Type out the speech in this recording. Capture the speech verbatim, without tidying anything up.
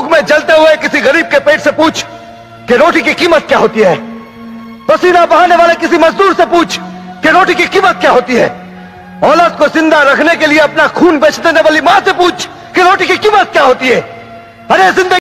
भूख में जलते हुए किसी गरीब के पेट से पूछ कि रोटी की कीमत क्या होती है। पसीना बहाने वाले किसी मजदूर से पूछ कि रोटी की कीमत क्या होती है। औलाद को जिंदा रखने के लिए अपना खून बेच देने वाली मां से पूछ कि रोटी की कीमत क्या होती है। अरे जिंदगी